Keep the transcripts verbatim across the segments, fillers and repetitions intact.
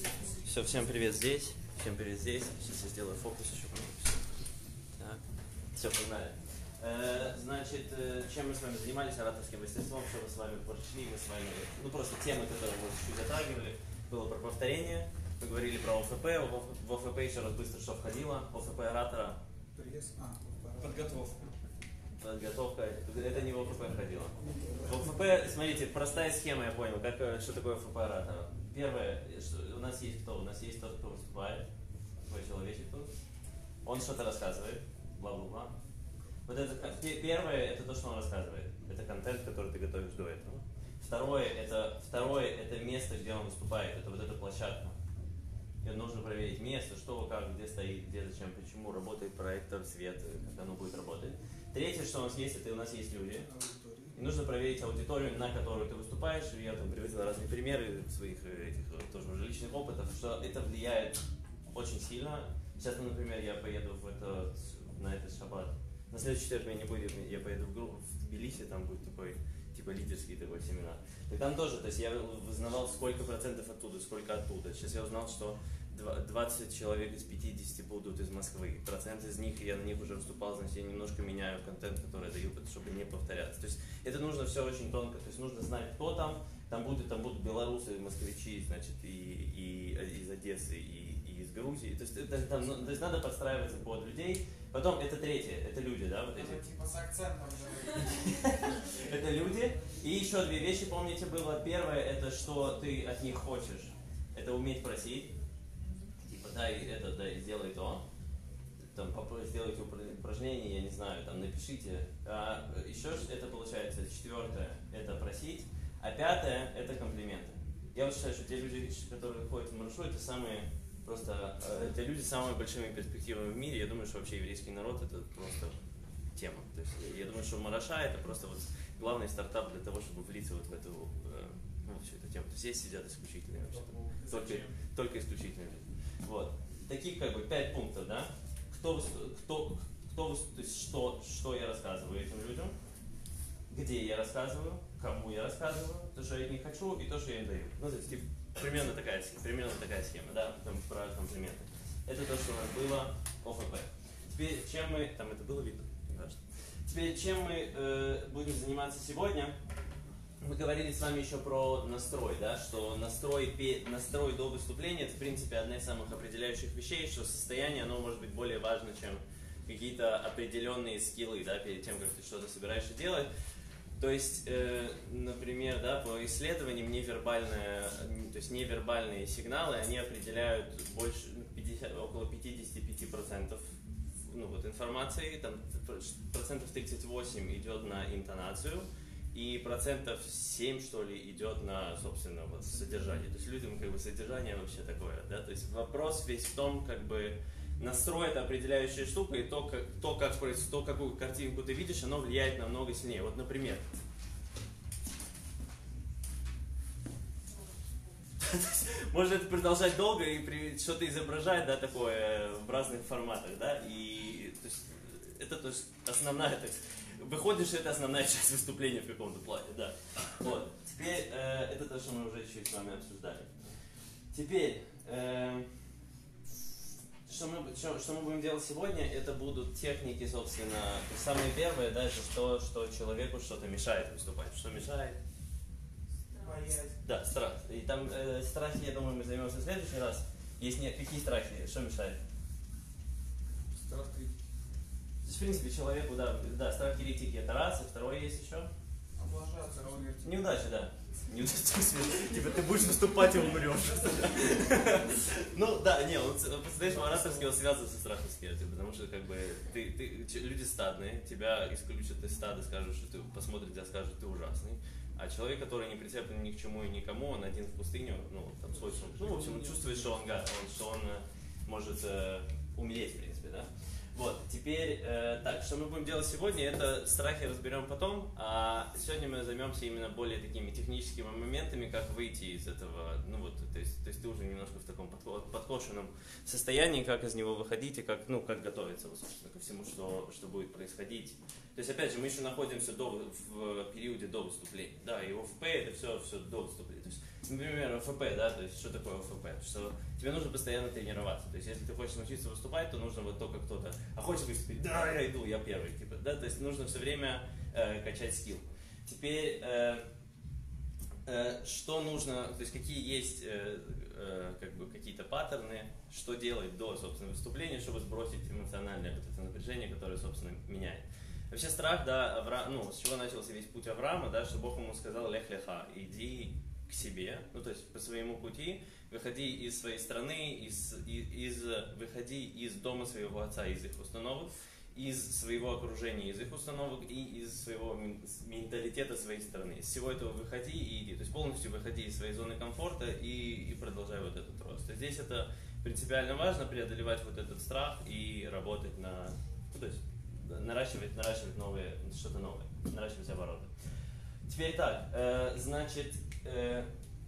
Все, всем привет здесь, всем привет здесь. Сейчас я сделаю фокус еще. Так, все, погнали. Э, значит, чем мы с вами занимались ораторским мастерством, что мы с вами прошли, мы с вами, ну просто темы, которые мы чуть-чуть затрагивали, было про повторение, мы говорили про ОФП, в ОФП еще раз быстро что входило, ОФП оратора. А, подготовка. Подготовка, это не в ОФП входило. В ОФП, смотрите, простая схема, я понял, как, что такое ОФП оратора. Первое, что у нас есть кто? У нас есть тот, кто выступает, твой человечек тут. Он что-то рассказывает, бла-бла-бла. Вот это первое, это то, что он рассказывает. Это контент, который ты готовишь до этого. Второе, это, второе, это место, где он выступает, это вот эта площадка. И нужно проверить место, что, как, где стоит, где, зачем, почему, работает проектор, свет, как оно будет работать. Третье, что у нас есть, это у нас есть люди. И нужно проверить аудиторию, на которую ты выступаешь. Я там приводил разные примеры своих этих тоже уже личных опытов, что это влияет очень сильно. Сейчас, ну, например, я поеду в этот, на этот шаббат. На следующий четверг меня не будет, я поеду в, группу, в Тбилиси, там будет такой, типа, лидерский такой семинар. И там тоже, то есть я узнавал, сколько процентов оттуда, сколько оттуда. Сейчас я узнал, что двадцать человек из пятидесяти будут из Москвы. Процент из них, я на них уже выступал, значит, я немножко меняю контент, который я даю, чтобы не повторяться. То есть это нужно все очень тонко, то есть нужно знать, кто там. Там будут, там будут белорусы, москвичи, значит, и, и из Одессы, и, и из Грузии. То есть, это, там, то есть надо подстраиваться под людей. Потом это третье, это люди, да, вот эти. Типа с акцентом. Это люди. И еще две вещи, помните, было. Первое, это что ты от них хочешь. Это уметь просить. Типа, дай это, дай, сделай то. Там, сделайте упражнение, я не знаю, там, напишите. А еще это получается, четвертое, это просить. А пятое, это комплименты. Я вот считаю, что те люди, которые ходят в маршрут, это самые, просто, это люди с самыми большими перспективами в мире. Я думаю, что вообще еврейский народ это просто тема. То есть, я думаю, что Мараша это просто вот главный стартап для того, чтобы влиться вот в эту, ну, всю эту тему. То есть здесь сидят исключительные вообще, только, только исключительные люди. Вот. Таких как бы пять пунктов, да? Кто, кто, кто, то есть что, что я рассказываю этим людям, где я рассказываю, кому я рассказываю, то, что я от них хочу, и то, что я им даю. Ну, то есть, типа, примерно такая, примерно такая схема, да, там, про комплименты. Это то, что у нас было ОФП. Теперь, чем мы, там это было видно? Теперь, чем мы э, будем заниматься сегодня? Мы говорили с вами еще про настрой, да, что настрой, настрой до выступления, это, в принципе, одна из самых определяющих вещей, что состояние, оно может быть более важно, чем какие-то определенные скиллы, да, перед тем, как ты что-то собираешься делать. То есть, э, например, да, по исследованиям невербальные, то есть невербальные сигналы, они определяют больше, пятьдесят, около пятьдесят пять процентов ну, вот, информации, там, процентов тридцать восемь идет на интонацию, и процентов семь, что ли, идет на, собственно, вот, содержание. То есть людям как бы содержание вообще такое, да, то есть вопрос весь в том, как бы, настрой это определяющая штука, и то, как, то, как, то, какую картинку ты видишь, оно влияет намного сильнее. Вот, например, можно это продолжать долго и что-то изображать, да, такое в разных форматах, да, и то есть, это то есть, основная, то есть, выходишь, это основная часть выступления в каком-то плане, да. Вот, теперь э, это то, что мы уже чуть с вами обсуждали. Теперь, э, что, мы, что, что мы будем делать сегодня, это будут техники, собственно, самое первое, да, это то, что человеку что-то мешает выступать. Что мешает? Боязнь. Да, страх. И там э, страхи, я думаю, мы займемся в следующий раз. Есть не, какие страхи? Что мешает? Страх критики. То есть, в принципе, человеку, да, да, страх критики это раз, и второе есть еще? Облажаться, смерти. Неудача, да. Неудача, типа ты будешь выступать и умрешь. Ну да, не, он, представляешь, ораторский он связан со страхом смерти, потому что как бы ты, ты, люди стадные, тебя исключат из стада, скажут, что ты посмотрят тебя, скажут, ты ужасный. А человек, который не прицеплен ни к чему и никому, он один в пустыню, ну, там, свой, ну, в общем, он чувствует, что он, он, что он может э, умереть, в принципе, да. Вот, теперь, э, так, что мы будем делать сегодня, это страхи разберем потом, а сегодня мы займемся именно более такими техническими моментами, как выйти из этого, ну вот, то есть, то есть ты уже немножко в таком подкошенном состоянии, как из него выходить и как, ну, как готовиться, собственно, ко всему, что, что будет происходить. То есть, опять же, мы еще находимся до, в периоде до выступления, да, и ОФП это все, все до выступления, то есть например, ОФП, да, то есть что такое ОФП? Что тебе нужно постоянно тренироваться. То есть если ты хочешь научиться выступать, то нужно вот только кто-то, а хочешь выступить, да, я иду, я первый, типа, да, то есть нужно все время э, качать скилл. Теперь, э, э, что нужно, то есть какие есть э, э, как бы какие-то паттерны, что делать до, собственно, выступления, чтобы сбросить эмоциональное вот это напряжение, которое, собственно, меняет. Вообще страх, да, Авра... ну, с чего начался весь путь Авраама, да, что Бог ему сказал: лех леха, иди к себе, ну, то есть по своему пути, выходи из своей страны, из, из, выходи из дома своего отца, из их установок, из своего окружения, из их установок и из своего менталитета своей страны. Из всего этого выходи и иди, то есть полностью выходи из своей зоны комфорта и, и продолжай вот этот рост. И здесь это принципиально важно, преодолевать вот этот страх и работать на, ну, то есть наращивать, наращивать новые, что-то новое, наращивать обороты. Теперь так, э, значит, э,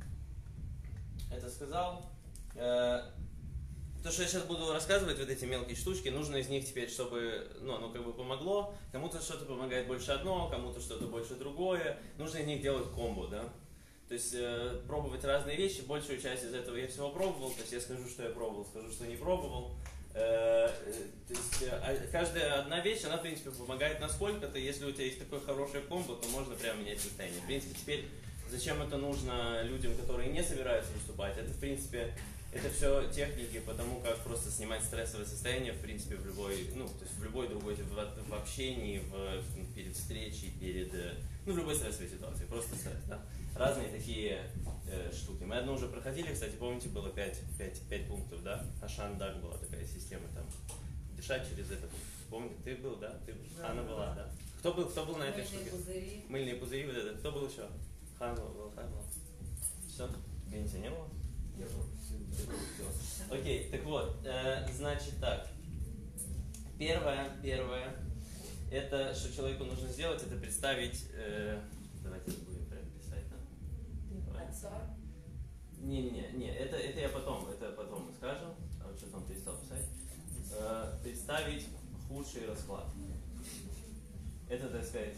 это сказал. Э, то, что я сейчас буду рассказывать, вот эти мелкие штучки, нужно из них теперь, чтобы, ну, оно как бы помогло. Кому-то что-то помогает больше одно, кому-то что-то больше другое. Нужно из них делать комбо, да. То есть э, пробовать разные вещи. Большую часть из этого я всего пробовал. То есть я скажу, что я пробовал, скажу, что не пробовал. Э, то есть э, каждая одна вещь, она, в принципе, помогает насколько-то. Если у тебя есть такое хорошее комбо, то можно прямо менять состояние. В принципе, теперь зачем это нужно людям, которые не собираются выступать? Это, в принципе, это все техники по тому, как просто снимать стрессовое состояние, в принципе, в любой, ну, то есть в любой другой, в, в общении, в, перед встречей, перед, ну, в любой стрессовой ситуации, просто стресс, да? Разные такие э, штуки. Мы одну уже проходили, кстати, помните, было пять пунктов, да? Ашан Даг была такая система, там, дышать через это. Помните, ты был, да? Ты, да, Хана была, да? Кто был, кто был на этой штуке? Пузыри. Мыльные пузыри, вот это. Кто был еще? Хана был, Хана был. Все? Бенти не было? Я был. Окей, так вот, э, значит так. Первое, первое, это, что человеку нужно сделать, это представить, э, давайте будем прямо писать, да? Отца. Не-не-не, не, это, это я потом, это потом мы скажем, а вот что там перестал писать. Э, представить худший расклад. Это, так сказать,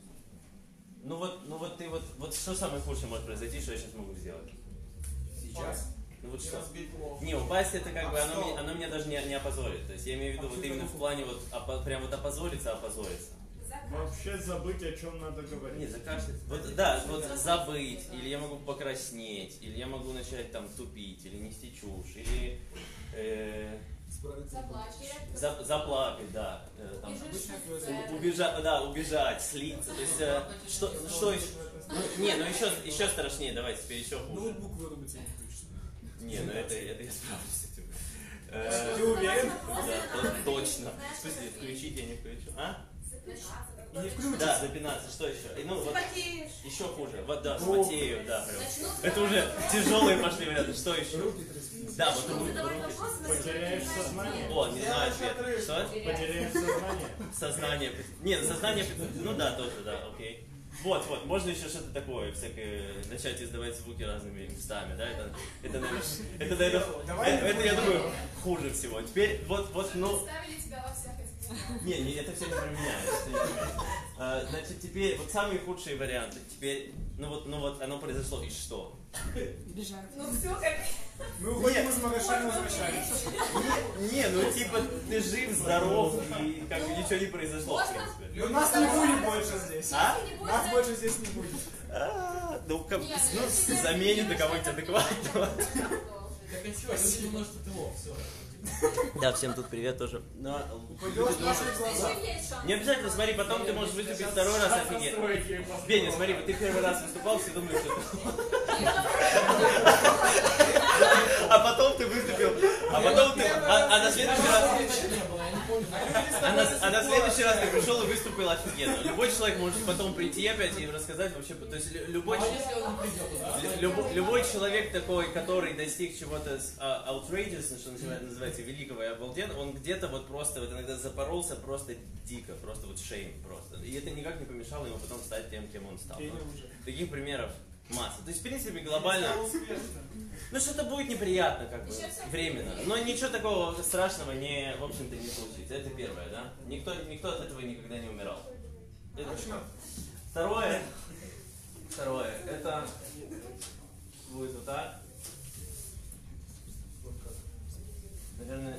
ну вот, ну вот ты вот, вот что самое худшее может произойти, что я сейчас могу сделать? Сейчас. Ну вот И что? разбить лоб. Не, упасть это как бы, оно, Отстал. меня- оно меня даже не, не опозорит. То есть я имею в виду А вот что именно это в плане вот, опо- прям вот опозориться, опозориться. Вообще забыть, о чем надо говорить. Не, закашлять. Вот, да, вот забыть, или я могу покраснеть, или я могу начать там тупить, или нести чушь, или э, за- заплакать, да. э, там, убежать, да, убежать, слиться. То есть, э, что, что еще? Ну, не, ну еще, еще страшнее, давайте теперь еще хуже. Ноутбук вырубить и не включится. Не, ну это, это я справлюсь с этим. Э, Ты уверен? Да, то- точно. В смысле, включить я не включу. А? И не включится. Да, запинаться. Что еще? И, ну, вот, Потеешь. еще хуже. Вот, да, Ох. спотею, да, прям. Начнут Это уже тяжелые пошли варианты. Что еще? Руки трясут. Да, вот Начнут руки. задавать руки. вопросы, на Потеряешь которые ты сознание. знаешь О, не знаю Я ответ. отрыв. Что? Потеряешь сознание. Сознание. Нет, сознание. Ну да, тоже, да, окей. Вот, вот, можно еще что-то такое, всякое, начать издавать звуки разными местами, да, это, это, наверное, это, наверное, Давай это, не это, я будем. думаю, хуже всего. Теперь, вот, вот, ну, Представили тебя во всякой не, не, это все не про меня. это всё не про меня. А, значит, теперь, вот самые худшие варианты, теперь, ну вот, ну вот, оно произошло, и что? Ну все, как... Мы уходим из Магаша и возвращаемся. Не, ну типа, ты жив, здоров, и как бы ничего не произошло, в принципе. И у нас не будет больше здесь. А? Нас больше здесь не будет. А, ну, как, Нет, ну, если заменит на ты кого-нибудь адекватного. Так а чего? Люди думают, что ты лох, все. Да, всем тут привет тоже. Но, Упадешь в наши глаза. Еще есть шанс. не обязательно, смотри, потом ты можешь выступить второй раз, офигеть. Беня, смотри, вот ты первый раз выступал, все думали, что ты... А потом ты выступил, а потом ты... А, а на следующий раз... Не было, я не помню. А на, а на следующий раз ты пришел и выступил офигенно. Любой человек может потом прийти опять и рассказать вообще... То есть лю- любой... А если он не придет туда? Лю- любо- любой человек такой, который достиг чего-то с- а, outrageous, что называется, называется великого и обалденного, он где-то вот просто вот иногда запоролся просто дико, просто вот шейм просто. И это никак не помешало ему потом стать тем, кем он стал. Тренер Ну, уже. таких примеров масса. То есть, в принципе, глобально, Стал успешным. ну что-то будет неприятно, как бы, Еще всякие временно. Но ничего такого страшного не, в общем-то, не случится. Это первое, да? Никто, никто от этого никогда не умирал. Это Точно. Второе, второе, это будет вот так. Наверное,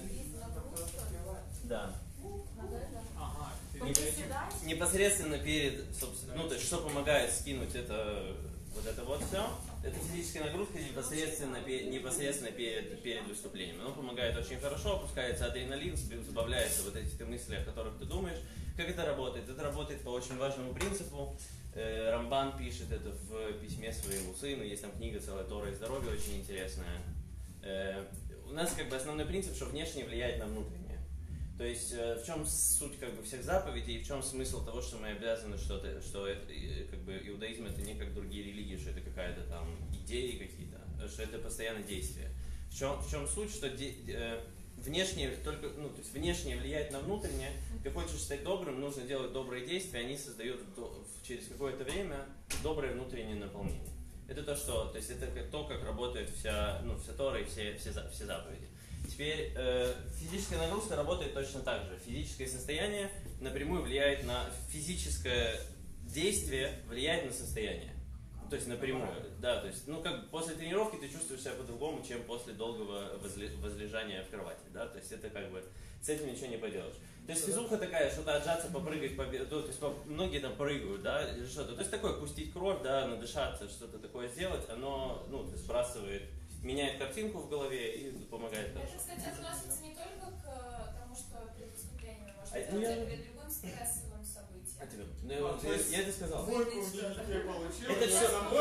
да. Ага. Не- непосредственно перед, собственно, ну, то есть, что помогает скинуть это, вот это вот все, это физическая нагрузка непосредственно, пе- непосредственно перед, перед выступлением. Оно помогает очень хорошо, опускается адреналин, забавляются вот эти мысли, о которых ты думаешь. Как это работает? Это работает по очень важному принципу. Э, Рамбан пишет это в письме своему сыну, есть там книга целая «Тора и здоровье», очень интересная. Э, у нас как бы основной принцип, что внешнее влияет на внутреннее. То есть э, в чем суть как бы всех заповедей и в чем смысл того, что мы обязаны что-то, что это, как бы иудаизм это не как другие религии, что это какая-то там идеи какие-то, что это постоянное действие. В чем, в чем суть, что де, э, внешнее только, ну, то есть внешнее влияет на внутреннее. Ты хочешь стать добрым, нужно делать добрые действия, они создают до, через какое-то время доброе внутреннее наполнение. Это то, что, то есть это то, как работает вся, ну, вся Тора и все, все, все заповеди. Теперь э, физическая нагрузка работает точно так же. Физическое состояние напрямую влияет на физическое действие, влияет на состояние. То есть напрямую, да, то есть, ну как после тренировки ты чувствуешь себя по-другому, чем после долгого возле, возлежания в кровати, да, то есть это как бы, с этим ничего не поделаешь. То есть физуха такая, что-то отжаться, попрыгать, побе... то есть по... многие там прыгают, да, или что-то, то есть такое, пустить кровь, да, надышаться, что-то такое сделать, оно, ну, сбрасывает, меняет картинку в голове и помогает хорошо. Это, кстати, относится не только к тому, что перед выступлением можно А, сделать, я... а перед любым стрессовым событием. А тебе? Ну, А, я, я это сказал. Двойку в дневнике получил, Это я всё- собой.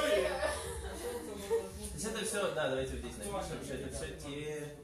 То есть это все, да, давайте вот здесь напишем, что это все те,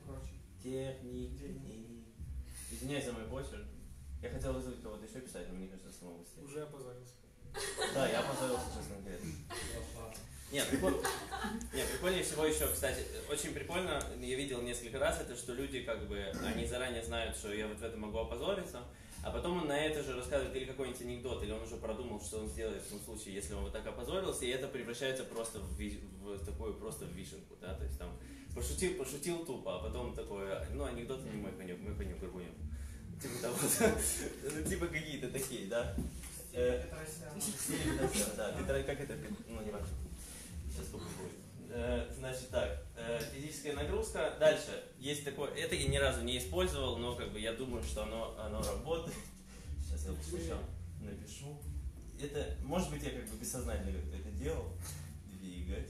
техники. Извиняюсь за мой почерк. Я хотел вызвать кого-то еще писать, но мне кажется, самого быстрее. Уже опозорился. Да, я опозорился, честно говоря. Нет, прикольно. Нет, прикольнее всего еще, кстати, очень прикольно, я видел несколько раз это, что люди как бы, они заранее знают, что я вот в этом могу опозориться, а потом он на это же рассказывает или какой-нибудь анекдот, или он уже продумал, что он сделает в том случае, если он вот так опозорился, и это превращается просто в, ви- в такую, просто в вишенку, да, то есть там пошутил, пошутил тупо, а потом такой, ну анекдоты не мой конек, мой конек горбунек. Типа того, ну типа какие-то такие, да. Э, Стиль Петросяна, да, Петро- как это, ну не важно. Сейчас попробую. Э, Значит так, э, физическая нагрузка. Дальше, есть такое, это я ни разу не использовал, но как бы я думаю, что оно, оно работает. Сейчас я лучше еще напишу. Это, может быть, я как бы бессознательно как-то это делал. Двигать.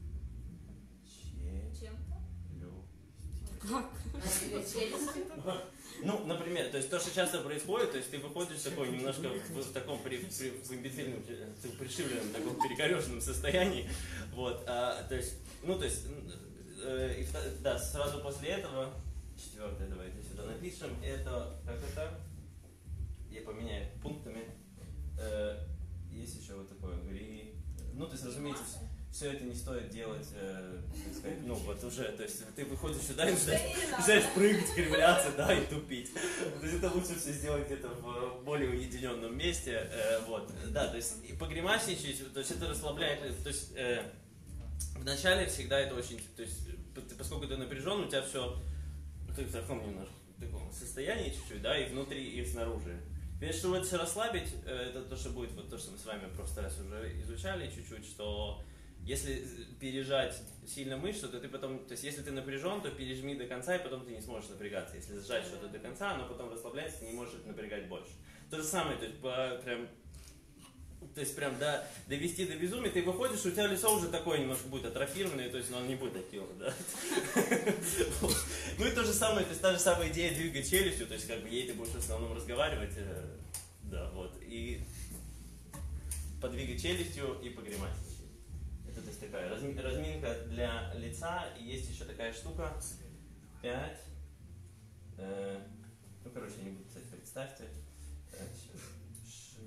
Как? Ну, например, то есть то, что часто происходит, то есть ты выходишь такой немножко в, в таком при, при, в имбецильном, в пришибленном, таком перекореженном состоянии, вот, а, то есть, ну, то есть, э, и, да, сразу после этого, четвертое, давайте сюда напишем, это, как это, я поменяю пунктами, э, есть еще вот такое, гри, ну, то есть, разумеется, все это не стоит делать, э, так сказать, ну вот уже, то есть ты выходишь сюда и начинаешь, начинаешь прыгать, кривляться, да, и тупить. То есть это лучше все сделать где-то в более уединенном месте, э, вот, да, то есть и погремасничать, то есть это расслабляет, то есть э, вначале всегда это очень, то есть ты, поскольку ты напряжен, у тебя все, ты в таком немножко, в таком состоянии чуть-чуть, да, и внутри, и снаружи. Теперь, чтобы это все расслабить, э, это то, что будет, вот то, что мы с вами в прошлый раз уже изучали чуть-чуть, что если пережать сильно мышцу, то ты потом, то есть если ты напряжен, то пережми до конца, и потом ты не сможешь напрягаться. Если сжать что-то до конца, оно потом расслабляется, ты не можешь напрягать больше. То же самое, то есть по, прям, то есть прям до, довести до безумия, ты выходишь, у тебя лицо уже такое немножко будет атрофированное, то есть оно не будет таким, да. Ну и то же самое, то есть та же самая идея двигать челюстью, то есть как бы ей ты будешь в основном разговаривать, да, вот, и подвигать челюстью и погремать. Это то есть такая разминка для лица, и есть еще такая штука, пять, э, ну короче, я не буду писать, представьте, так, ши,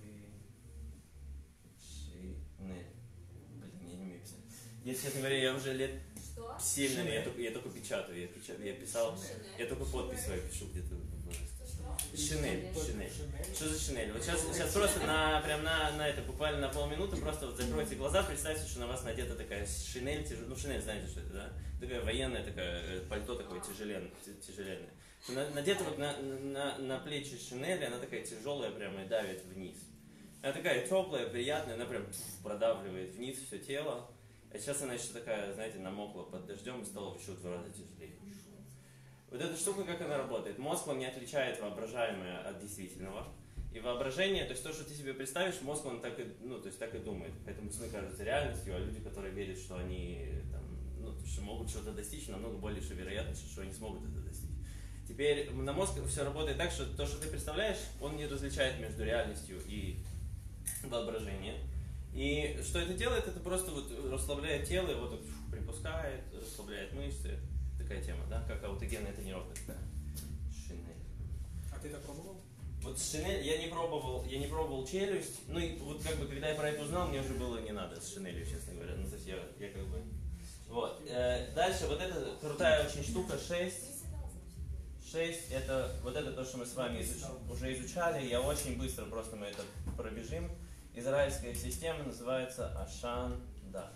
ши, не, блин, я не умею писать. Я, честно говоря, я уже лет Что? семь, наверное, я только, я только печатаю, я, печатаю, я писал, я только подпись свою пишу где-то. Шинель, шинель. Что за шинель? Вот сейчас, сейчас просто на, прям на, на это, буквально на полминуты, просто вот закройте глаза, представьте, что на вас надета такая шинель, тяж... ну шинель, знаете, что это, да? Такая военная, такая, пальто такое тяжеленное. тяжеленное. Надета вот на, на, на плечи шинели, она такая тяжелая, прямо и давит вниз. Она такая теплая, приятная, она прям продавливает вниз все тело. А сейчас она еще такая, знаете, намокла под дождем и стала еще в два раза тяжелее. Вот эта штука, как она работает? Мозг, он не отличает воображаемое от действительного. И воображение, то есть то, что ты себе представишь, мозг, он так и, ну, то есть так и думает. Поэтому сны кажутся реальностью, а люди, которые верят, что они там, ну, что могут что-то достичь, намного больше вероятность, что они смогут это достичь. Теперь на мозг все работает так, что то, что ты представляешь, он не различает между реальностью и воображением. И что это делает? Это просто вот расслабляет тело, вот так припускает, расслабляет мышцы. Такая тема, да? Как аутогенная тренировка такая. Шинель. А ты это пробовал? Вот шинель я не пробовал, я не пробовал челюсть. Ну и вот как бы когда я про это узнал, мне уже было не надо с шинелью, честно говоря. Ну то есть я, я как бы. Вот. Э, дальше вот эта крутая очень штука шесть. шесть это вот это то, что мы с вами изуч... уже изучали. Я очень быстро просто мы это пробежим. Израильская система называется Ашан-Да.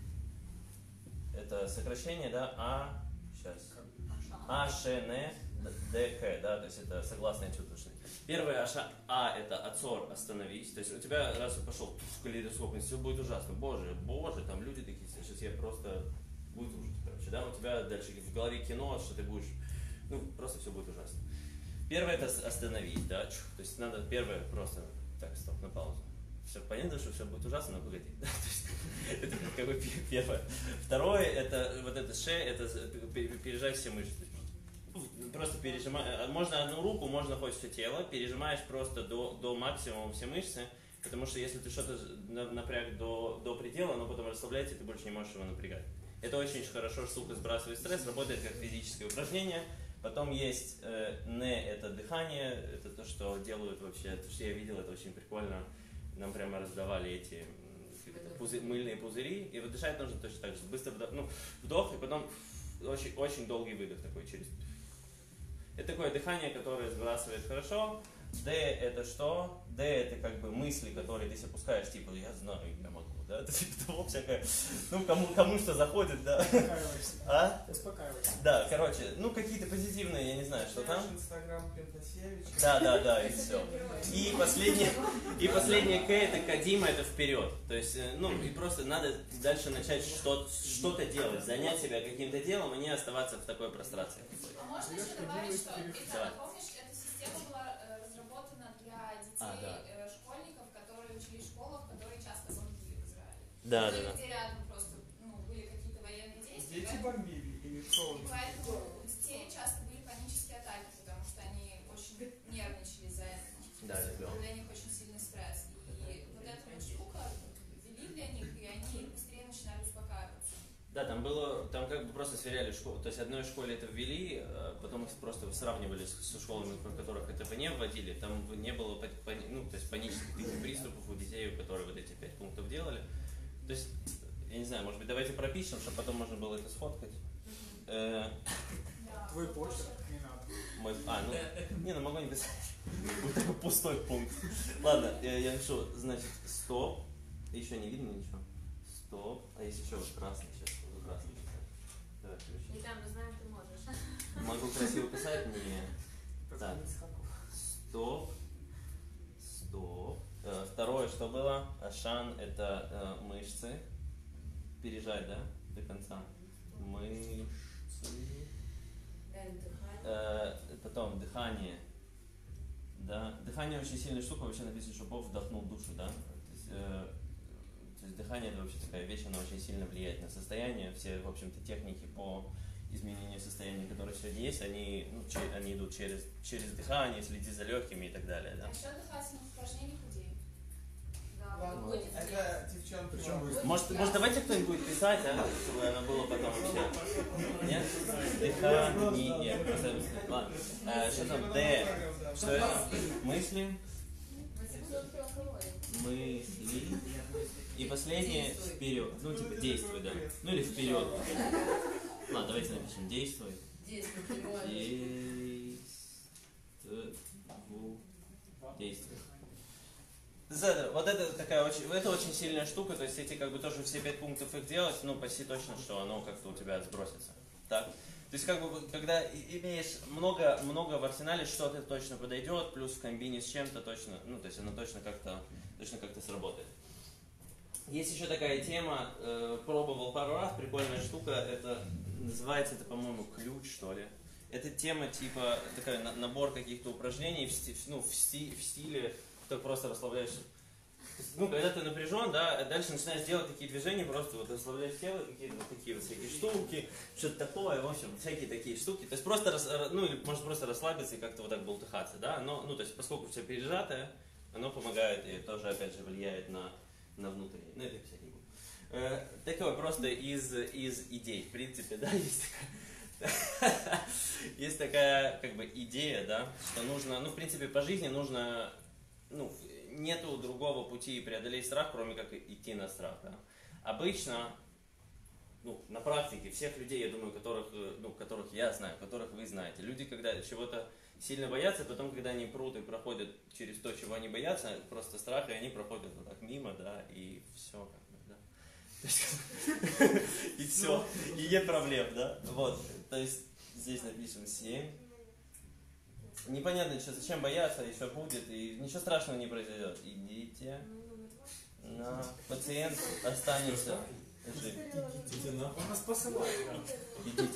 Это сокращение, да, А, сейчас, А-Ш-Н-Д-К, да, то есть это согласные чувствительные. Первое Аша, А это Ацор, остановись, то есть у тебя раз пошел в калейдоскоп, и все будет ужасно, боже, боже, там люди такие, сейчас я просто, будет ужас, короче, да, у тебя дальше в голове кино, что ты будешь, ну, просто все будет ужасно. Первое это остановись, да, то есть надо первое просто, так, стоп, на паузу. Все понятно, что все будет ужасно, но погоди. Это как бы первое. Второе, это вот это ше, это пережать все мышцы. Просто пережимай, можно одну руку, можно хоть все тело, пережимаешь просто до, до максимума все мышцы, потому что если ты что-то напряг до, до предела, оно потом расслабляется, и ты больше не можешь его напрягать. Это очень хорошо, штука сбрасывает стресс, работает как физическое упражнение. Потом есть э, не, это дыхание, это то, что делают вообще, то, что я видел, это очень прикольно. Нам прямо раздавали эти пузы, мыльные пузыри, и вот дышать нужно точно так же. Быстро вдох, ну, вдох, и потом очень, очень долгий выдох такой через. Это такое дыхание, которое сбрасывает хорошо. Д это что? Д это как бы мысли, которые ты себе пускаешь, типа я знаю, я могу, да? Это типа того всякое. Ну, кому, кому что заходит, да. Успокаиваешься. А? Успокаивайся. Да, короче, ну какие-то позитивные, я не знаю, что там. Инстаграм Пентасевич. Да, да, да, и все. И последнее, и последнее К это Кадима, это вперед. То есть, ну, и просто надо дальше начать что-то, что-то делать, занять себя каким-то делом, и не оставаться в такой прострации. А можно еще добавить, что это, Да. помнишь, эта система была э, разработана для детей, А, да. э, школьников, которые учились в школах, которые часто бомбили в Израиле. Да, Ну, да, да. где рядом просто ну, были какие-то военные действия. Дети поэтому- бомбили или И что? поэтому у детей часто были панические атаки, потому что они очень нервничали из-за этого. Да, То есть да. это для них очень сильный стресс. И вот эта вот штука ввели для них, и они быстрее начинали успокаиваться. Да, там было, там как бы просто сверяли школу, то есть одной школе это ввели, а потом их просто сравнивали с, со школами, в которых это бы не вводили, там не было пани- пани- ну, то есть панических таких приступов у детей, у которых вот эти пять пунктов делали. То есть, я не знаю, может быть, давайте пропишем, чтобы потом можно было это сфоткать. Э, Да. Твой почерк не надо. мой, а, ну, не, ну могу не писать. Вот такой пустой пункт. Ладно, я, я напишу, значит, стоп. Еще не видно ничего. Стоп. А есть еще вот красный сейчас. Вот красный. Давай, включи. И там мы знаем, ты можешь. Могу красиво писать? Не. Так. Стоп. Стоп. Э, Второе, что было? Ашан это э, мышцы. Пережать, да? До конца. Мышцы. Э, Потом дыхание. Да. Дыхание очень сильная штука. Вообще написано, что Бог вдохнул душу, да? То есть, э, то есть дыхание это вообще такая вещь, она очень сильно влияет на состояние. Все, в общем-то, техники по изменению состояния, которые сегодня есть, они, ну, че- они идут через, через дыхание, следить за легкими и так далее, да? А еще дыхательных упражнений худеет. Да, Ладно, будет это девчонки. Причем вы- Может, может, давайте кто-нибудь будет писать, а? Чтобы оно было потом вообще. Нет? Дыхание. Просто- Ладно. Э, Что там? Д. Что это? Мысли. Мысли. И последнее вперед. Ну, типа действуй, да. Ну или вперед. Ладно, давайте напишем действуй. Действуй. Действуй. Вот это такая очень, это очень сильная штука, то есть эти как бы тоже все пять пунктов их делать, ну почти точно, что оно как-то у тебя сбросится. Так? То есть как бы когда имеешь много, много в арсенале, что-то точно подойдет, плюс в комбине с чем-то точно, ну то есть оно точно как-то, точно как-то сработает. Есть еще такая тема, э, пробовал пару раз, прикольная штука, это называется, это, по-моему, ключ, что ли. Это тема типа, такой на, набор каких-то упражнений в, сти, ну, в, сти, в стиле, ты просто расслабляешься. Ну, когда ты напряжен, да, дальше начинаешь делать такие движения, просто вот расслабляешь тело, какие-то вот такие вот всякие штуки, что-то такое, в общем, всякие такие штуки. То есть просто, рас, ну, или может просто расслабиться и как-то вот так болтыхаться, да, но, ну, то есть поскольку все пережатое, оно помогает и тоже, опять же, влияет на, на внутреннее. Ну, это я не буду. Э, такое просто из, из идей, в принципе, да, есть такая, есть такая, как бы, идея, да, что нужно, ну, в принципе, по жизни нужно, ну, нету другого пути преодолеть страх, кроме как идти на страх. Да? Обычно, ну, на практике, всех людей, я думаю, которых, ну, которых я знаю, которых вы знаете, люди, когда чего-то сильно боятся, потом, когда они прут и проходят через то, чего они боятся, просто страх, и они проходят вот так мимо, да, и все, как бы, да. И все, и нет проблем, да. Вот, то есть здесь напишем семь. Непонятно, что, зачем бояться, еще будет, и ничего страшного не произойдет. Идите на пациент останется. Идите на. Он нас посылает. Идите.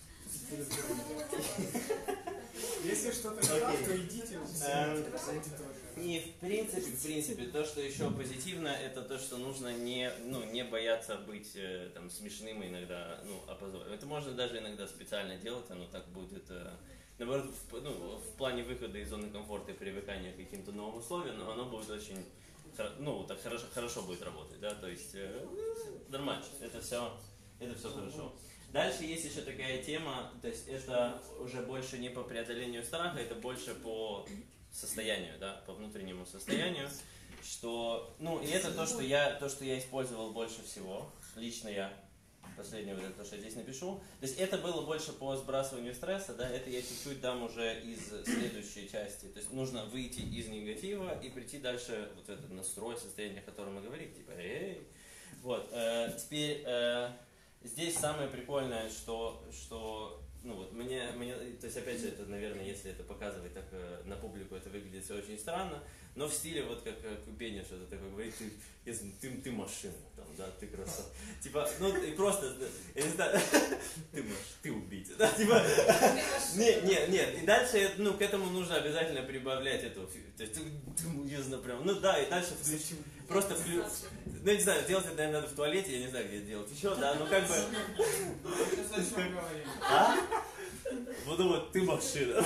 Если что-то не так, то идите. И в принципе, в принципе, то, что еще позитивно, это то, что нужно не, ну, не бояться быть э, там, смешным и иногда, ну, опозоренным. Это можно даже иногда специально делать, оно так будет, э, наоборот, в, ну, в плане выхода из зоны комфорта и привыкания к каким-то новым условиям, но оно будет очень, ну, так хорошо, хорошо будет работать, да, то есть э, нормально, это все, это все хорошо. Дальше есть еще такая тема, то есть это уже больше не по преодолению страха, это больше по состоянию, да, по внутреннему состоянию, что, ну, и это то, что я, то, что я использовал больше всего, лично я, последнее вот это, то, что я здесь напишу, то есть это было больше по сбрасыванию стресса, да, это я чуть-чуть дам уже из следующей части, то есть нужно выйти из негатива и прийти дальше вот в этот настрой, состояние, о котором мы говорим, типа, эй, вот, э, теперь, э, здесь самое прикольное, что, что ну вот, мне, мне, то есть, опять же, это, наверное, если это показывать так э, на публику, это выглядит все очень странно, но в стиле, вот как э, Купеня что-то такое говорит, ты, если, ты, ты машина, там, да, ты красавчик. Типа, ну, ты просто, я не знаю, ты машина, ты убийца, да, типа, нет, нет, нет, и дальше, ну, к этому нужно обязательно прибавлять эту, то есть, ты, ты мужчина прям, ну, да, и дальше включить, просто включить, ну, я не знаю, делать это, наверное, надо в туалете, я не знаю, где это делать еще, да, ну, как бы, Сейчас о чем говорим? а? Вот, вот, ты машина.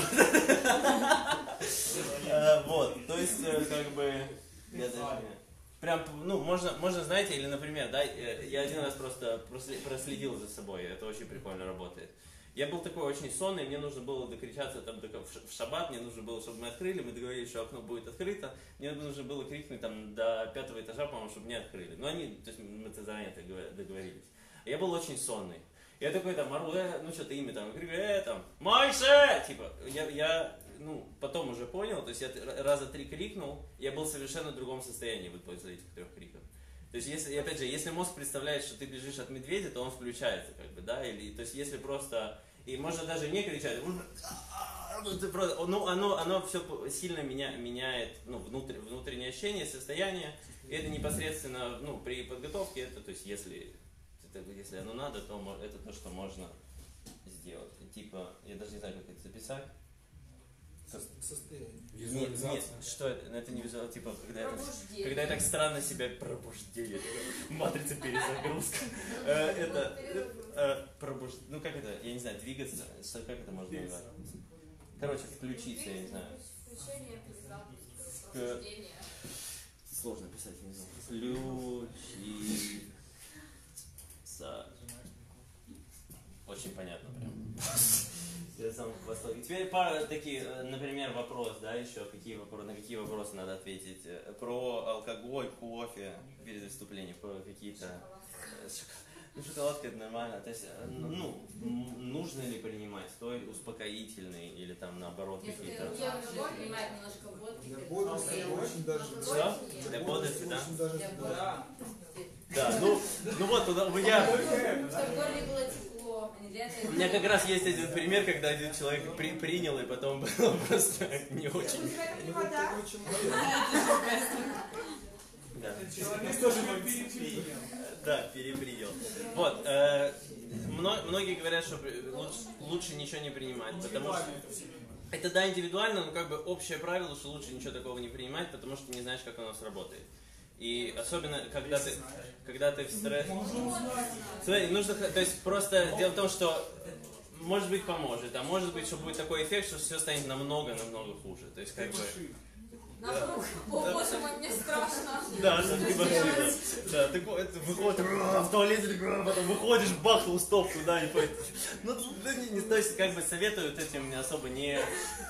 Вот, то есть, как бы, я даже не... Прям, ну, можно, можно, знаете, или, например, да, я один раз просто проследил за собой, это очень прикольно работает. Я был такой очень сонный, мне нужно было докричаться там в шаббат, мне нужно было, чтобы мы открыли, мы договорились, что окно будет открыто, мне нужно было крикнуть там до пятого этажа, по-моему, чтобы не открыли. Но они, то есть мы заранее договорились. Я был очень сонный. Я такой там ору, э, ну что-то имя там, говорю, э, там, Мойше! Типа, я, я, ну, потом уже понял, то есть я раза три крикнул, я был в совершенно другом состоянии вот после этих трех криков. То есть, если, опять же, если мозг представляет, что ты бежишь от медведя, то он включается, как бы, да, или, то есть, если просто, и можно даже не кричать, просто, ну, оно, оно все сильно меня, меняет, ну, внутр, внутреннее ощущение, состояние, и это непосредственно, ну, при подготовке, это, то есть, если... Если оно надо, то это то, что можно сделать. Типа, я даже не знаю, как это записать. Состояние. Нет, нет, что это? Это не визуал, типа, когда я, так, когда я так странно себя пробуждение. Матрица перезагрузка. Это пробуждение. Ну как это? Я не знаю, двигаться. Как это можно назвать? Короче, включиться, я не знаю. Включение, перезапуск, пробуждение. Сложно писать, не знаю. Включи. Очень понятно прям. Я сам в восторге. Теперь пара таких, например, вопрос, да, еще какие вопросы, на какие вопросы надо ответить. Про алкоголь, кофе перед выступлением, про какие-то... Ну, шоколадка это нормально. То есть, ну, нужно ли принимать? Стоит успокоительный или там наоборот какие-то... Алкоголь принимает немножко водки. Для бодрости очень даже... Что? Для бодрости, да? Очень даже... Да. Да, ну, ну вот, туда, у меня... Чтобы в горле было тепло. У меня как раз есть один пример, когда один человек при, принял, и потом было просто не очень. Да. Человек тоже перепринял. Да, перепринял. Вот. Э, мно- многие говорят, что лучше, лучше ничего не принимать, потому что... Это да, индивидуально, но как бы общее правило, что лучше ничего такого не принимать, потому что не знаешь, как оно сработает. И особенно, когда ты, когда ты в стрессе... Смотри, нужно... То есть просто дело в том, что может быть поможет, а может быть, что будет такой эффект, что все станет намного-намного хуже. То есть как бы... Наоборот, о боже мой, мне страшно. Да, да, ты машина. Да, ты выходишь в туалете, потом выходишь, бахнул стоп туда, не пойдешь. Ну, да, не, не, то есть, как бы советуют этим особо не...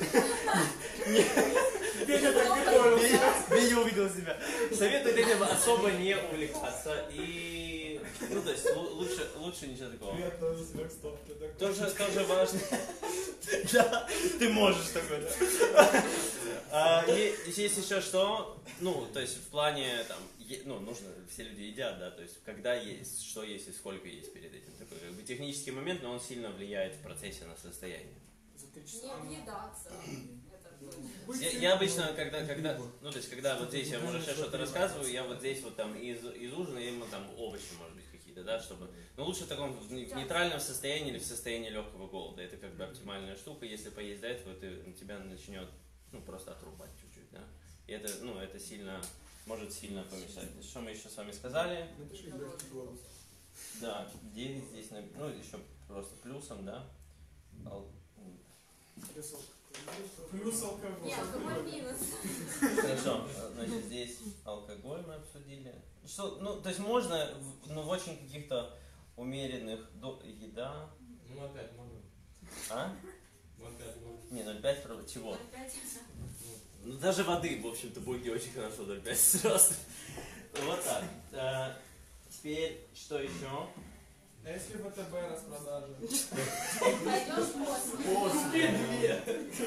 Петя так готовился. Петя увидел себя. Советуют этим особо не увлекаться. И, ну, то есть, лучше, лучше ничего такого. Я тоже себя к стопке такой. Тоже, тоже важно. Да, ты можешь такой, да. А, и, есть еще что, ну, то есть в плане, там, е, ну, нужно, все люди едят, да, то есть когда есть, что есть и сколько есть перед этим. Такой как бы технический момент, но он сильно влияет в процессе на состояние. Не объедаться. Это точно. Я, я обычно, когда, когда, ну, то есть когда вот здесь я, может, что-то рассказываю, я вот здесь вот там из, из ужина, я ему там овощи, может быть, какие-то, да, чтобы, но лучше в таком, в нейтральном состоянии или в состоянии легкого голода. Это как бы оптимальная штука, если поесть до этого, ты, тебя начнет, ну, просто отрубать чуть-чуть, да. И это, ну, это сильно, может сильно помешать. Что мы еще с вами сказали? Да, девять здесь, ну, еще просто плюсом, да. Ал... Плюс алкоголь. Нет, алкоголь минус. Хорошо, значит, здесь алкоголь мы обсудили. Что, ну, то есть можно, ну, в очень каких-то умеренных, до... еда. Ну опять можно. А? Ну опять можно. Не, ноль пять чего? Ну, даже воды, в общем-то, боги очень хорошо ноль пять сразу. Вот так. А, теперь, что еще? А если ВТБ распродажа? Пойдешь после. После.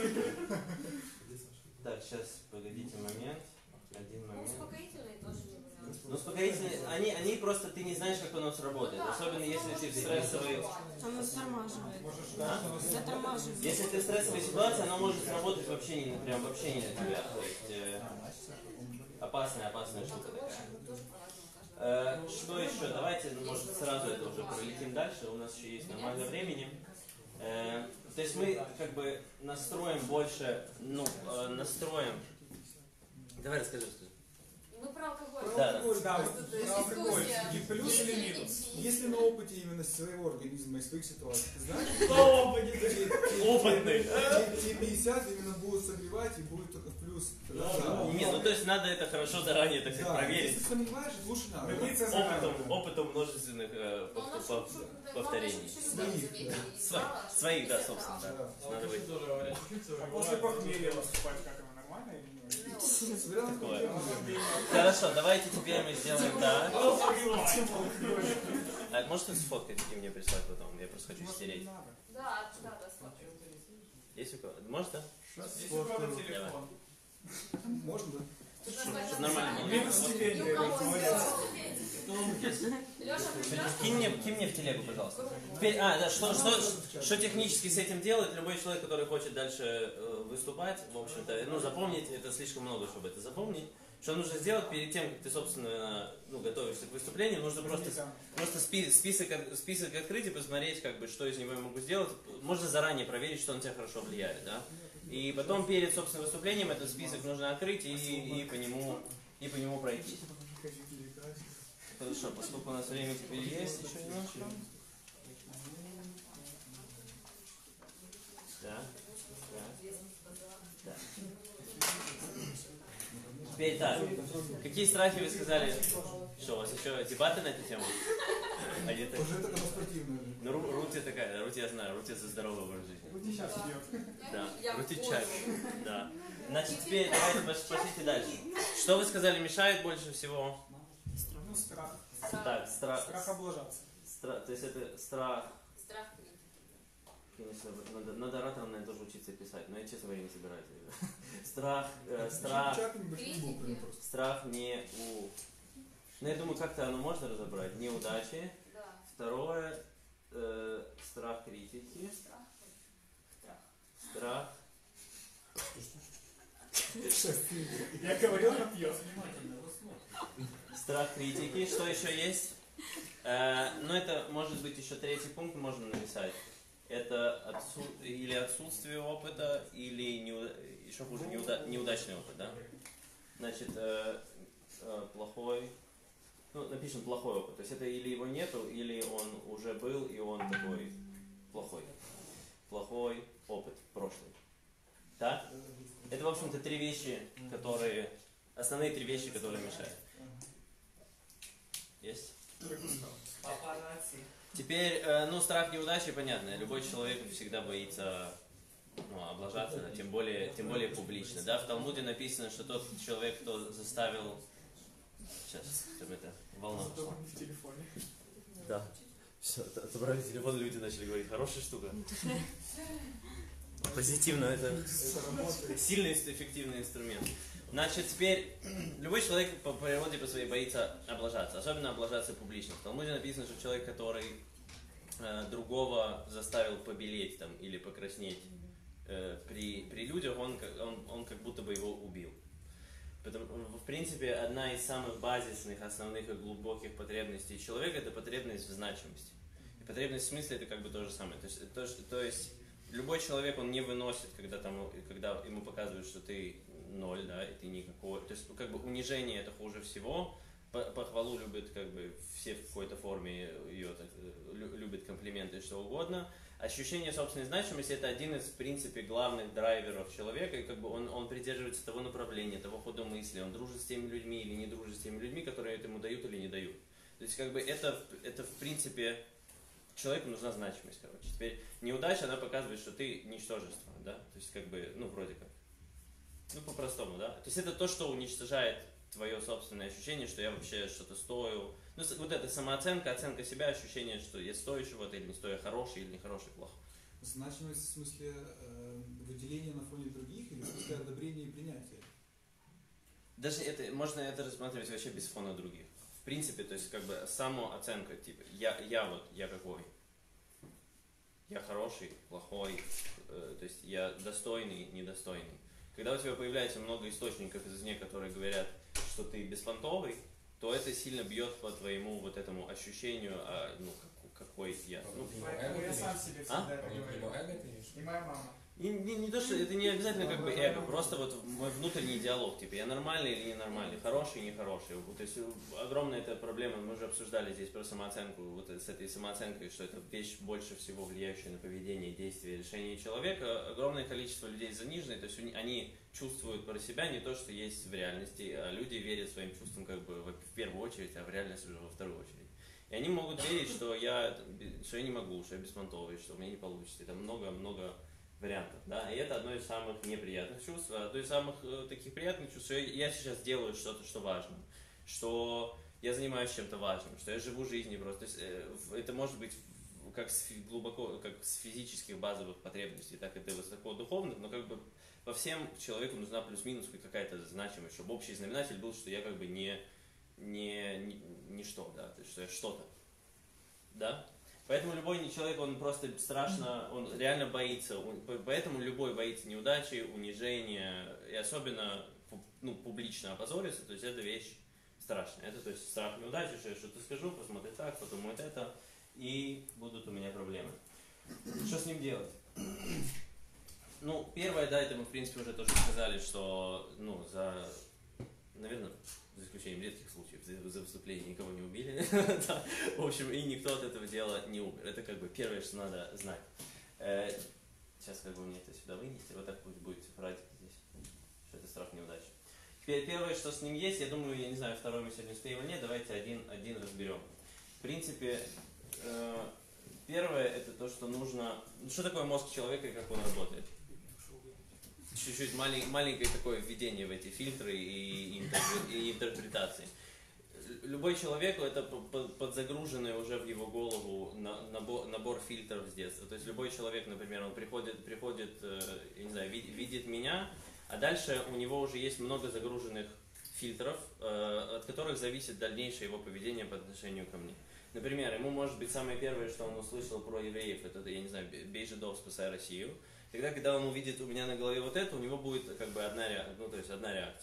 Так, сейчас, погодите момент. Один Ну, момент. успокоительные тоже не вариант. Ну, успокоительные, они, они просто, ты не знаешь, как оно сработает. Особенно, если ты в стрессовой... Оно затормаживает. Да? Затормаживает. Если ты в стрессовой ситуации, оно может сработать вообще не, прям вообще не на тебя. То есть, э, опасная, опасная штука такая. Э, что еще? Давайте, ну, может, сразу это уже пролетим дальше. У нас еще есть нормально времени. Э, то есть мы как бы настроим больше, ну, э, настроим... Давай расскажи, что. Мы про алкоголь. Да, Алкоголь, да, Просто про алкоголь. дискуссия. И плюс или Есть минус? или Если на опыте именно своего организма и своих ситуаций, ты знаешь? Опытный. Те пятьдесят именно будут согревать и будет только в плюс. Не, ну то есть надо это хорошо заранее, так сказать, Да, проверить. если сомневаешь, лучше надо. Добиться Опытом, опытом множественных э, Но у нас пов- чтобы- пов- чтобы повторений. главное, чтобы люди заметили и Своих, знала, что своих, да, это собственно, правда. да. Да. Надо быть. Тоже говорят, учиться А после похмелья выступать, как оно, нормально или не очень? Смотря на Такое. какую тему. Хорошо, давайте теперь мы сделаем так. А можете сфоткать и мне прислать потом? Я просто хочу стереть. Да, да, да, сфоткай. Есть у кого? Может, да? Если кого-то телефон. Можно, да? Чтобы нормально было. Минус стипендия, молодец. Леша, Кинь мне, кинь мне в телегу, пожалуйста. Теперь, а, да, что, что, что технически с этим делать? Любой человек, который хочет дальше э, выступать, в общем-то, ну, запомнить, это слишком много, чтобы это запомнить. Что нужно сделать перед тем, как ты, собственно, ну, готовишься к выступлению, нужно просто, просто спи- список, список открыть и посмотреть, как бы, что из него я могу сделать. Можно заранее проверить, что на тебя хорошо влияет, да? И потом перед, собственно, выступлением этот список нужно открыть и, и, по, нему, и по нему пройти. Хорошо, поскольку у нас время теперь есть, еще немножко. Да. Да. Теперь так. Какие страхи вы сказали? Что, у вас еще дебаты на эту тему? А где-то... Уже это спортивное. Ну, Ру- Рути такая, Рути я знаю, Рути за здоровый образ жизни. Рути сейчас пьет. Да, Я Рути понял. чай. Да. Значит, теперь давайте пош- пошлите дальше. Что вы сказали мешает больше всего? Ну, страх. Так, страх. Страх облажаться. Стра- то есть это страх. Страх критики. Конечно, вот надо, надо оратором, наверное, тоже учиться писать, но я, честно говоря, не собираюсь. Страх, э, страх, Критики. страх не у... Ну, я думаю, как-то оно можно разобрать. Неудачи. Да. Второе, э, страх критики. Страх. Страх. Я говорил, она пьет. Внимательно, вот смотри. Страх критики. Что еще есть? Э, ну, это может быть еще третий пункт, можно написать. Это отсу... или отсутствие опыта, или неуда... еще хуже, неуда... неудачный опыт, да? Значит, э, э, плохой... Ну, напишем плохой опыт. То есть это или его нету, или он уже был, и он такой плохой. Плохой опыт прошлый. Так? Это, в общем-то, три вещи, которые... Основные три вещи, которые мешают. Есть? Теперь, э, ну, страх неудачи, понятно. Любой человек всегда боится ну, облажаться, тем более, тем более публично. Да? В Талмуде написано, что тот человек, кто заставил... Сейчас, чтобы это волна пошла. В телефоне. Да. Все, отобрали телефон, люди начали говорить, хорошая штука. Позитивно, это сильный, эффективный инструмент. Значит, теперь любой человек по природе по своей боится облажаться, особенно облажаться публично. В Талмуде написано, что человек, который э, другого заставил побелеть там, или покраснеть э, при, при людях, он, он, он как будто бы его убил. Потому, в принципе, одна из самых базисных, основных и глубоких потребностей человека – это потребность в значимости. И потребность в смысле – это как бы то же самое. То есть, то, то есть любой человек, он не выносит, когда, там, когда ему показывают, что ты ноль, да, и ты никакой. То есть, как бы унижение это хуже всего. Похвалу любят, как бы, все в какой-то форме ее так, любят комплименты и что угодно. Ощущение собственной значимости это один из, в принципе, главных драйверов человека, и как бы он, он придерживается того направления, того хода мысли, он дружит с теми людьми или не дружит с теми людьми, которые это ему дают или не дают. То есть, как бы, это, это в принципе, человеку нужна значимость, короче. Теперь, неудача, она показывает, что ты ничтожество, да, то есть, как бы, ну, вроде как. Ну, по-простому, да. То есть это то, что уничтожает твое собственное ощущение, что я вообще что-то стою. Ну, вот эта самооценка, оценка себя, ощущение, что я стою чего-то или не стою, хороший или нехороший, плохо. Значимость в смысле э, выделения на фоне других или в смысле одобрения и принятия? Даже это, можно это рассматривать вообще без фона других. В принципе, то есть как бы самооценка, типа, я, я вот, я какой? Я хороший, плохой, э, то есть я достойный, недостойный. Когда у тебя появляется много источников извне, которые говорят, что ты беспонтовый, то это сильно бьет по твоему вот этому ощущению, а, ну, как, какой я. Ну, Поэтому я сам себе всегда а? это говорю. И моя мама. И, не, не то, что это не обязательно как бы эго, просто вот мой внутренний диалог, типа я нормальный или ненормальный, хороший или нехороший. То есть огромная эта проблема, мы уже обсуждали здесь про самооценку, вот с этой самооценкой, что это вещь больше всего влияющая на поведение, действия, решения человека. Огромное количество людей занижены, то есть они чувствуют про себя не то, что есть в реальности, а люди верят своим чувствам как бы в первую очередь, а в реальность уже во вторую очередь. И они могут верить, что я, что я не могу, что я беспонтовый, что у меня не получится. Это много-много вариантов, да, и это одно из самых неприятных чувств, одно из самых э, таких приятных чувств, что я, я сейчас делаю что-то, что важно, что я занимаюсь чем-то важным, что я живу жизнью просто, то есть, э, это может быть как с, глубоко, как с физических базовых потребностей, так и до высокодуховных, но как бы по всем человеку нужна плюс-минус какая-то значимость, чтобы общий знаменатель был, что я как бы не, не, не, не что, да, то есть, что я что-то, да. Поэтому любой человек, он просто страшно, он реально боится, поэтому любой боится неудачи, унижения, и особенно ну, публично опозориться, то есть это вещь страшная. Это то есть страх неудачи, что я что-то скажу, посмотрят так, подумают это, и будут у меня проблемы. Что с ним делать? Ну, первое, да, это мы в принципе уже тоже сказали, что, ну, за, наверное, за исключением редких случаев, за, за выступление никого не убили. Да. В общем, и никто от этого дела не умер. Это как бы первое, что надо знать. Э, сейчас как бы мне это сюда вынести, вот так будет, будет цифратик здесь, что это страх неудачи. Теперь первое, что с ним есть, я думаю, я не знаю, второй мы сегодня успеем или нет, давайте один, один разберем. В принципе, э, первое это то, что нужно... Что такое мозг человека и как он работает? Чуть-чуть малень, маленькое такое введение в эти фильтры и, интерпре, и интерпретации. Любой человек это подзагруженный уже в его голову набор, набор фильтров с детства. То есть любой человек, например, он приходит, приходит я не знаю, видит меня, а дальше у него уже есть много загруженных фильтров, от которых зависит дальнейшее его поведение по отношению ко мне. Например, ему может быть самое первое, что он услышал про евреев, это, я не знаю, бей жидов, спасай Россию. Тогда, когда он увидит у меня на голове вот это, у него будет как бы одна, ну, то есть одна реакция.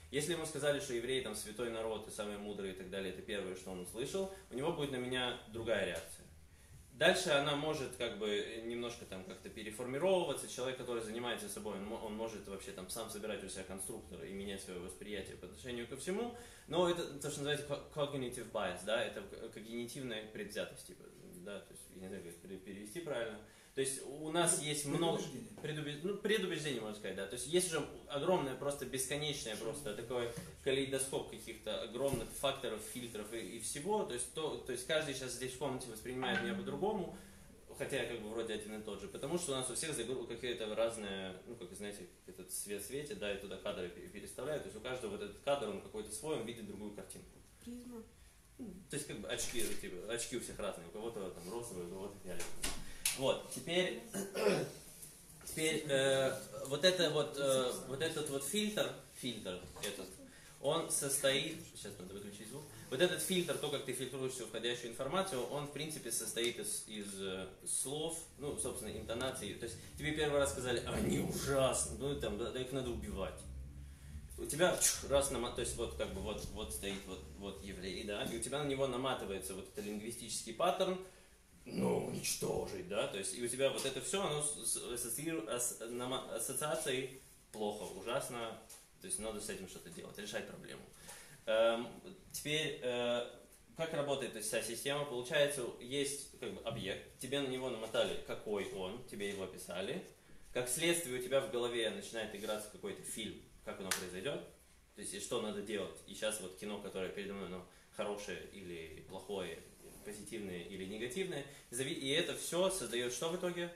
Если ему сказали, что евреи там святой народ и самые мудрые и так далее, это первое, что он услышал, у него будет на меня другая реакция. Дальше она может как бы немножко там как-то переформировываться. Человек, который занимается собой, он, он может вообще там сам собирать у себя конструктор и менять свое восприятие по отношению ко всему. Но это то, что называется cognitive bias, да, это когнитивная предвзятость, типа, да, то есть, я не знаю, как перевести правильно. То есть у нас есть много предубеждений, ну, предубеждений, можно сказать, да. То есть есть уже огромное, просто бесконечное, просто такой калейдоскоп каких-то огромных факторов, фильтров и, и всего. То есть, то, то есть каждый сейчас здесь в комнате воспринимает меня по-другому, хотя я как бы вроде один и тот же, потому что у нас у всех какие-то разные, ну как знаете, этот свет светит, да, и туда кадры переставляют. То есть у каждого вот этот кадр, он какой-то свой, он видит другую картинку. Призма. То есть как бы очки, типа, очки у всех разные, у кого-то там розовые, у кого-то фиолетовые. Вот, теперь, теперь э, вот, это вот, э, вот этот вот фильтр, фильтр этот, он состоит, сейчас надо выключить звук, вот этот фильтр, то, как ты фильтруешь всю входящую информацию, он в принципе состоит из, из э, слов, ну, собственно, интонаций. То есть тебе первый раз сказали, они ужасны, ну, там, да, их надо убивать. У тебя чух, раз наматывается, то есть вот как бы вот, вот стоит вот, вот еврей, да, и у тебя на него наматывается вот этот лингвистический паттерн, ну, уничтожить, да, то есть и у тебя вот это все, оно ассоциирует с ассоциацией плохо, ужасно, то есть надо с этим что-то делать, решать проблему. Эм, теперь, э, как работает вся система? Получается, есть как бы объект, тебе на него намотали, какой он, тебе его описали, как следствие у тебя в голове начинает играться какой-то фильм, как оно произойдет, то есть и что надо делать. И сейчас вот кино, которое передо мной, оно хорошее или плохое, позитивное или негативное, и это все создает что в итоге?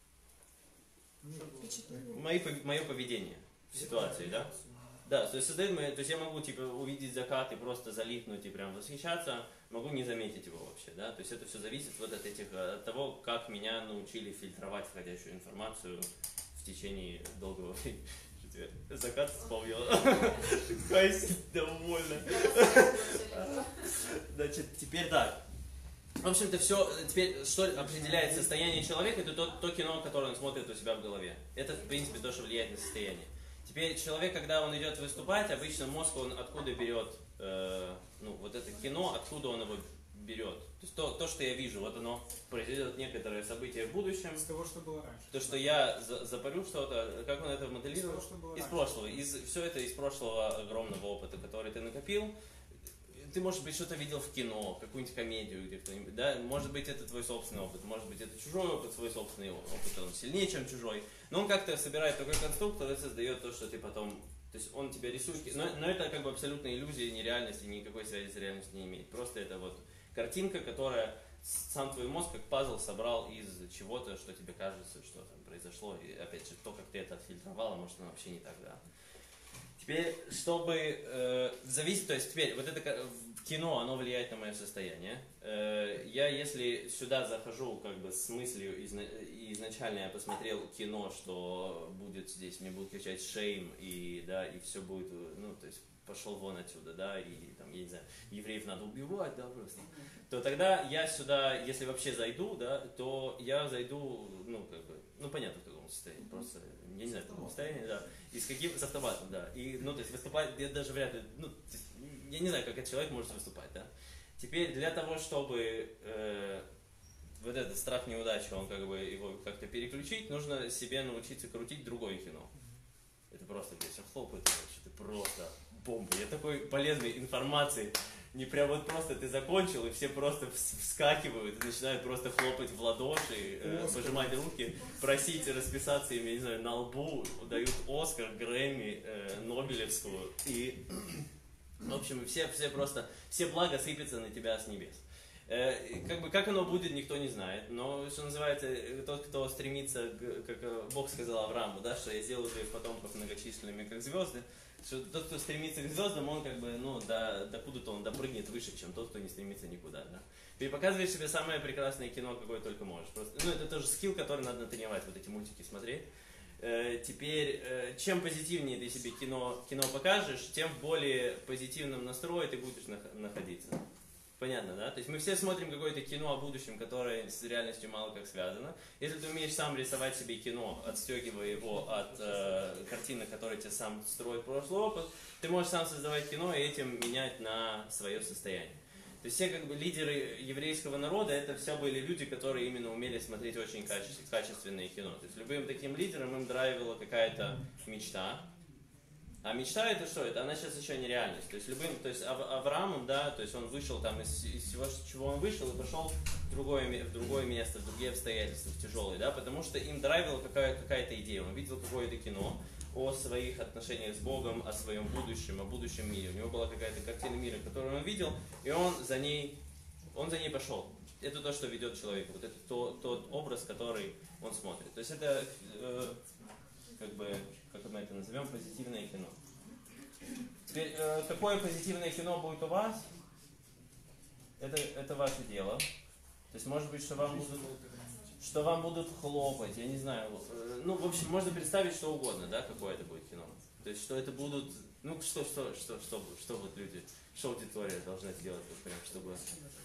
Мои, мое поведение в ситуации, да? Да, то есть создает мое, то есть я могу типа увидеть закат и просто залипнуть и прям восхищаться, могу не заметить его вообще, да? То есть это все зависит вот от этих, от того, как меня научили фильтровать входящую информацию в течение долгого времени. Закат вспомнила. Какая довольна. Значит, теперь так. В общем-то, все, теперь, что определяет состояние человека, это то, то кино, которое он смотрит у себя в голове. Это, в принципе, то, что влияет на состояние. Теперь человек, когда он идет выступать, обычно мозг, он откуда берет, э, ну, вот это кино, откуда он его берет. То есть то, то, что я вижу, вот оно произойдет некоторое событие в будущем. Из того, что было раньше. То, что я за, запарю что-то, как он это моделирует? Из того, что было из раньше. прошлого. Из, все это из прошлого огромного опыта, который ты накопил. Ты, может быть, что-то видел в кино, какую-нибудь комедию, где кто-нибудь, да? Может быть, это твой собственный опыт, может быть, это чужой опыт, свой собственный опыт, он сильнее, чем чужой. Но он как-то собирает такой конструктор и создает то, что ты потом... То есть он тебя рисует, но, но это как бы абсолютная иллюзия, нереальности, никакой связи с реальностью не имеет. Просто это вот картинка, которая сам твой мозг как пазл собрал из чего-то, что тебе кажется, что там произошло. И опять же, то, как ты это отфильтровал, может, оно вообще не так, да. Теперь, чтобы э, зависит, то есть теперь вот это в кино, оно влияет на мое состояние. Э, я, если сюда захожу как бы с мыслью, изна, изначально я посмотрел кино, что будет здесь, мне будут кричать shame, и, да, и все будет, ну, то есть пошел вон отсюда, да, и там, я не знаю, евреев надо убивать, да, просто, то тогда я сюда, если вообще зайду, да, то я зайду, ну, как бы, ну, понятно, в каком состоянии, просто, я не знаю, в каком состоянии, да, и с каким, с автоматом, да, и, ну, то есть выступать, я даже вряд ли, ну, есть, я не знаю, как этот человек может выступать, да. Теперь для того, чтобы э, вот этот страх неудачи, он как бы его как-то переключить, нужно себе научиться крутить другое кино. Это просто, блядь, все хлопает, что ты просто бомба. Я такой полезной информации, не прям вот просто ты закончил, и все просто вскакивают и начинают просто хлопать в ладоши, э, пожимать руки, просить расписаться им, я не знаю, на лбу, дают Оскар, Грэмми, э, Нобелевскую, и, в общем, все, все просто, все блага сыпятся на тебя с небес. Э, как бы, как оно будет, никто не знает, но, что называется, тот, кто стремится, как Бог сказал Аврааму, да, что я сделаю твоих потомков многочисленными, как звезды, что тот, кто стремится к звездам, он как бы, ну, до, докуда-то он допрыгнет выше, чем тот, кто не стремится никуда, да. Ты показываешь себе самое прекрасное кино, какое только можешь. Просто, ну, это тоже скилл, который надо тренировать, вот эти мультики смотреть. Э, теперь, э, чем позитивнее ты себе кино, кино покажешь, тем в более позитивном настрое ты будешь нах- находиться. Понятно, да? То есть мы все смотрим какое-то кино о будущем, которое с реальностью мало как связано. Если ты умеешь сам рисовать себе кино, отстегивая его от э, картины, которые тебе сам строит прошлый опыт, ты можешь сам создавать кино и этим менять на свое состояние. То есть все как бы лидеры еврейского народа, это все были люди, которые именно умели смотреть очень каче- качественное кино. То есть любым таким лидерам им драйвила какая-то мечта. А мечта это что? Это она сейчас еще не реальность. То есть любым, то есть Ав- Авраамом, да, то есть он вышел там из, из всего, чего он вышел, и пошел в другое, ме- в другое место, в другие обстоятельства, в тяжелые, да, потому что им драйвила какая- какая-то идея. Он видел какое-то кино о своих отношениях с Богом, о своем будущем, о будущем мире. У него была какая-то картина мира, которую он видел, и он за ней, он за ней пошел. Это то, что ведет человека. Вот это то, тот образ, который он смотрит. То есть это э, как бы, как мы это назовем, позитивное кино. Теперь, э, какое позитивное кино будет у вас, это, это ваше дело. То есть, может быть, что вам будут, что вам будут хлопать, я не знаю. Э, ну, в общем, можно представить что угодно, да, какое это будет кино. То есть, что это будут, ну, что, что, что, что, что, что вот люди, что аудитория должна сделать, вот прям, чтобы,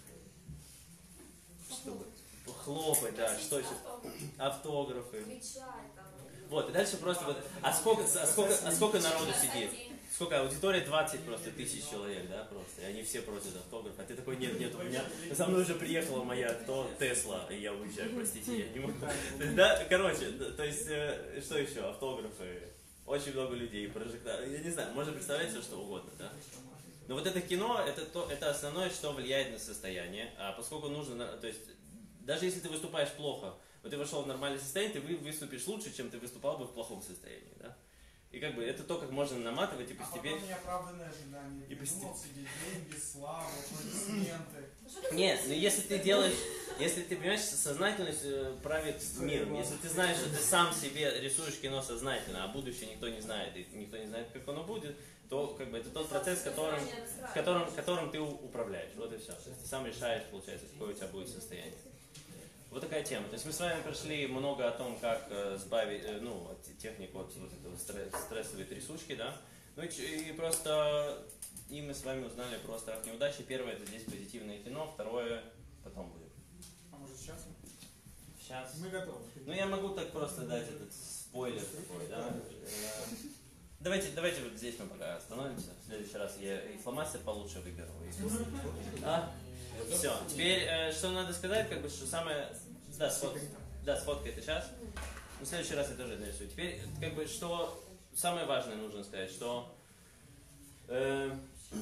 чтобы хлопать, да, что еще, автографы. Кричать там. Вот, и дальше просто вот, а сколько, а сколько, а сколько народу сидит? Сколько? Аудитория двадцать просто тысяч человек, да, просто. И они все просят автограф. А ты такой, нет, нет, у меня со мной уже приехала моя кто Тесла, и я уезжаю, простите, я не могу. То есть, да, короче, то есть, э, что еще? Автографы. Очень много людей, прожекторы. Я не знаю, можно представлять все, что угодно, да? Но вот это кино, это, то, это основное, что влияет на состояние. А поскольку нужно, то есть, даже если ты выступаешь плохо, вот ты вошел в нормальное состояние, ты выступишь лучше, чем ты выступал бы в плохом состоянии, да? И как бы это то, как можно наматывать и постепенно... А потом неоправданные ожидания. И постепенно... себе деньги, славу, аплодисменты. Нет, ну если ты делаешь, если ты понимаешь, сознательность э, правит миром. Если ты знаешь, что ты сам себе рисуешь кино сознательно, а будущее никто не знает, и никто не знает, как оно будет, то как бы это тот процесс, которым, которым, которым ты управляешь. Вот и все. То есть ты сам решаешь, получается, какое у тебя будет состояние. Вот такая тема. То есть мы с вами прошли много о том, как э, сбавить, э, ну, технику вот, вот этого стресс, стрессовой трясучки, да. Ну и, и просто и мы с вами узнали про страх неудачи. Первое это здесь позитивное кино, второе потом будет. А может сейчас? Сейчас. Мы готовы. Ну я могу так просто дать этот спойлер такой, да. Давайте, давайте вот здесь мы пока остановимся. В следующий раз я и фломастер получше выберу. А? Все. Теперь, э, что надо сказать, как бы, что самое... Да, сфоткай. Да, сфоткай это сейчас. В следующий раз я тоже нарисую. Теперь, как бы, что самое важное нужно сказать, что... Э,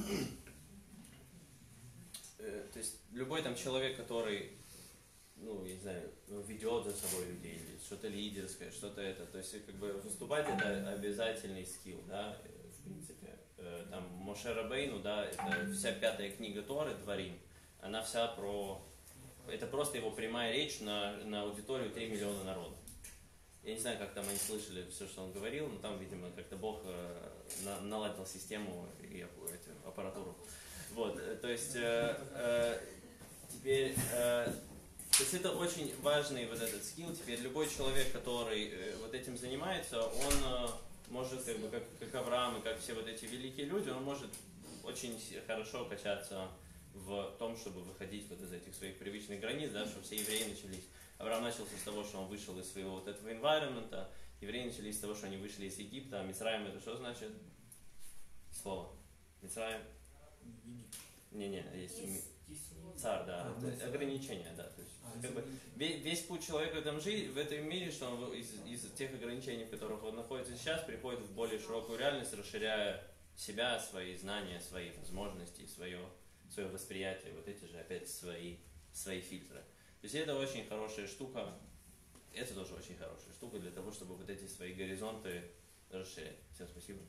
э, то есть, любой там человек, который, ну, я не знаю, ведет за собой людей, или что-то лидерское, что-то это, то есть, как бы, выступать это обязательный скилл, да, в принципе. Э, там, Моше Рабейну, да, это вся пятая книга Торы, Дворим. Она вся про... Это просто его прямая речь на, на аудиторию три миллиона народа. Я не знаю, как там они слышали все, что он говорил, но там, видимо, как-то Бог э, на, наладил систему и эту, аппаратуру. Вот, то есть, э, э, теперь... Э, то есть это очень важный вот этот скилл. Теперь любой человек, который э, вот этим занимается, он э, может, как бы, как, как Авраам и как все вот эти великие люди, он может очень хорошо качаться в том, чтобы выходить вот из этих своих привычных границ, да, чтобы все евреи начались. Авраам начался с того, что он вышел из своего вот этого environment, евреи начались с того, что они вышли из Египта, а Мицраим это что значит? Слово. Мицраим? Не-не, есть царь, да, это ограничения, да. То есть, как бы, весь, весь путь человека в этом, жи- в этом мире, что он из, из тех ограничений, в которых он находится сейчас, приходит в более широкую реальность, расширяя себя, свои знания, свои возможности, свое свое восприятие, вот эти же опять свои, свои фильтры. То есть это очень хорошая штука, это тоже очень хорошая штука для того, чтобы вот эти свои горизонты расширять. Всем спасибо.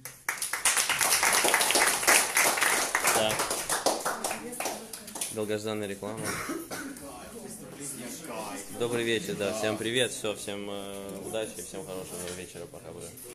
Да. Долгожданная реклама. Добрый вечер, да, всем привет, все, всем э, удачи, всем хорошего вечера, пока будет.